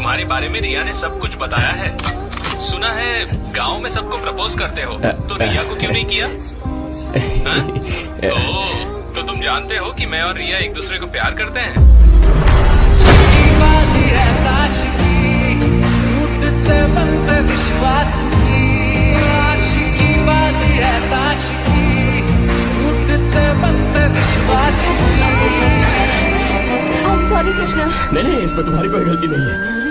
तुम्हारे बारे में रिया ने सब कुछ बताया है। सुना है गांव में सबको प्रपोज करते हो, तो रिया को क्यों नहीं किया? तो तुम जानते हो कि मैं और रिया एक दूसरे को प्यार करते हैं। सॉरी कृष्णा। नहीं, इसमें तुम्हारी कोई गलती नहीं है।